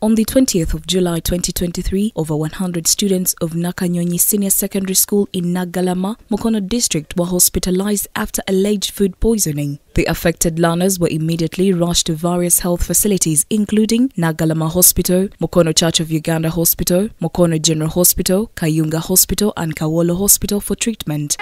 On the 20th of July 2023, over 100 students of Nakanyonyi Senior Secondary School in Nagalama, Mukono District were hospitalized after alleged food poisoning. The affected learners were immediately rushed to various health facilities including Nagalama Hospital, Mukono Church of Uganda Hospital, Mukono General Hospital, Kayunga Hospital and Kawolo Hospital for treatment.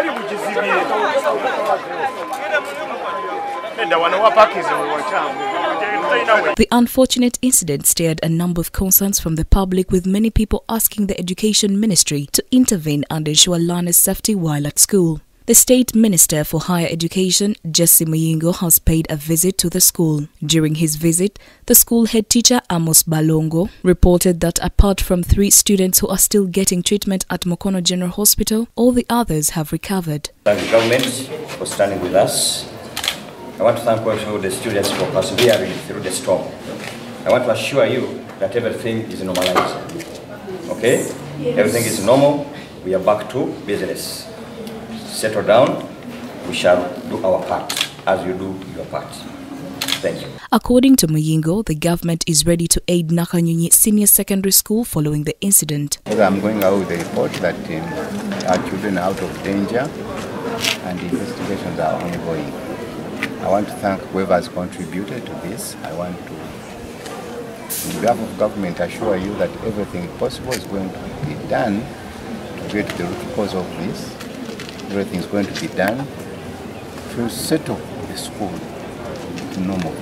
The unfortunate incident stirred a number of concerns from the public, with many people asking the Education Ministry to intervene and ensure learners' safety while at school. The State Minister for Higher Education, Jesse Muyingo, has paid a visit to the school. During his visit, the school head teacher, Amos Balongo, reported that apart from 3 students who are still getting treatment at Mukono General Hospital, all the others have recovered. Thank the government for standing with us. I want to thank also the students for persevering through the storm. I want to assure you that everything is normalized. Okay? Yes. Everything is normal. We are back to business. Settle down. We shall do our part as you do your part. Thank you. According to Muyingo, the government is ready to aid Nakanyonyi Senior Secondary School following the incident. I'm going out with the report that our children are out of danger and the investigations are ongoing. I want to thank whoever has contributed to this. I want to, on behalf of government, assure you that everything possible is going to be done to get to the root cause of this. Everything is going to be done to settle the school to normal.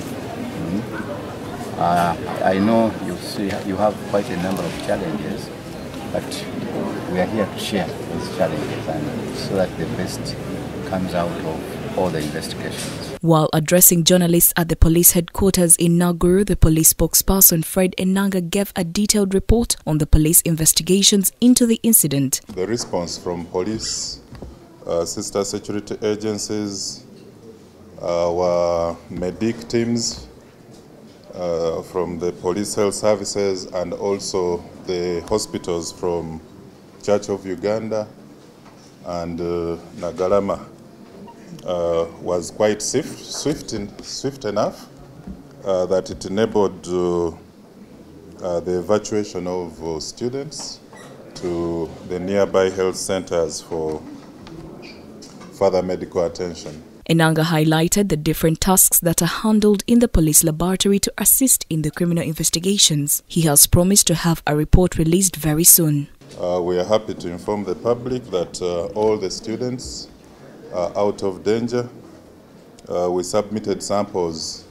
I know you have quite a number of challenges, but we are here to share those challenges and so that the best comes out of all the investigations. While addressing journalists at the police headquarters in Naguru, the police spokesperson Fred Enanga gave a detailed report on the police investigations into the incident. The response from police, sister security agencies, our medic teams from the police health services and also the hospitals from Church of Uganda and Nagalama was quite swift enough that it enabled the evacuation of students to the nearby health centers for further medical attention. Enanga highlighted the different tasks that are handled in the police laboratory to assist in the criminal investigations. He has promised to have a report released very soon. We are happy to inform the public that all the students are out of danger. We submitted samples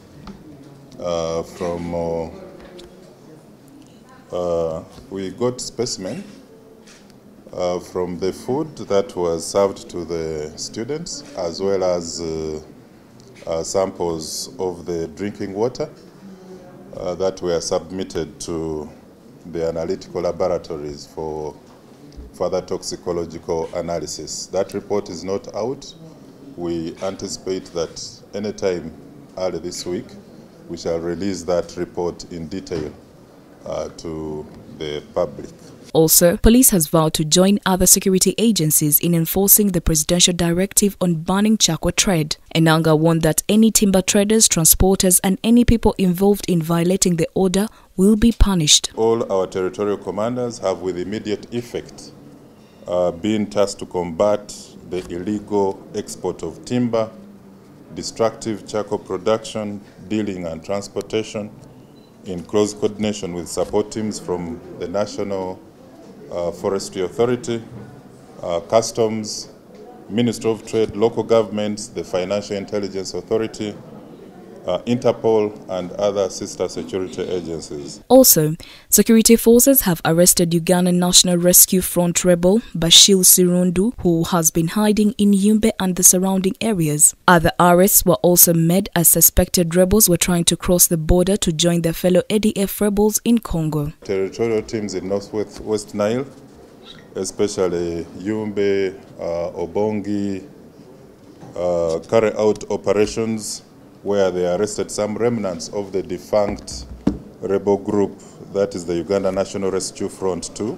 we got specimen from the food that was served to the students, as well as samples of the drinking water that were submitted to the analytical laboratories for further toxicological analysis. That report is not out. We anticipate that anytime early this week, we shall release that report in detail to the public. Also, police has vowed to join other security agencies in enforcing the presidential directive on banning chakwa trade. Enanga warned that any timber traders, transporters and any people involved in violating the order will be punished. All our territorial commanders have with immediate effect been tasked to combat the illegal export of timber, destructive charcoal production, dealing and transportation in close coordination with support teams from the National Forestry Authority, Customs, Ministry of Trade, local governments, the Financial Intelligence Authority, Interpol and other sister security agencies. Also, security forces have arrested Ugandan National Rescue Front rebel Bashir Sirundu, who has been hiding in Yumbe and the surrounding areas. Other arrests were also made as suspected rebels were trying to cross the border to join their fellow ADF rebels in Congo. Territorial teams in Northwest Nile, especially Yumbe, Obongi, carry out operations where they arrested some remnants of the defunct rebel group, that is the Uganda National Rescue Front 2.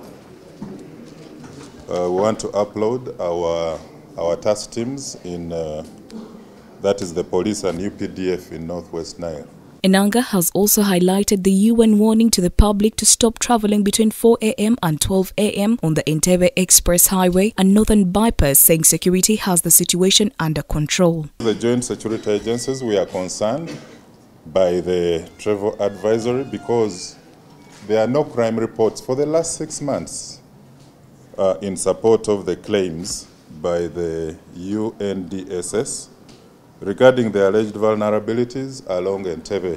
We want to upload our task teams in, that is the police and UPDF in Northwest Nile. Enanga has also highlighted the UN warning to the public to stop travelling between 4 a.m. and 12 a.m. on the Entebbe Express Highway and Northern Bypass, saying security has the situation under control. The joint security agencies, we are concerned by the travel advisory because there are no crime reports for the last 6 months in support of the claims by the UNDSS regarding the alleged vulnerabilities along Entebbe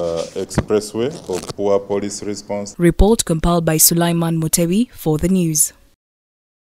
Expressway of poor police response. Report compiled by Sulaiman Mutebi for the news.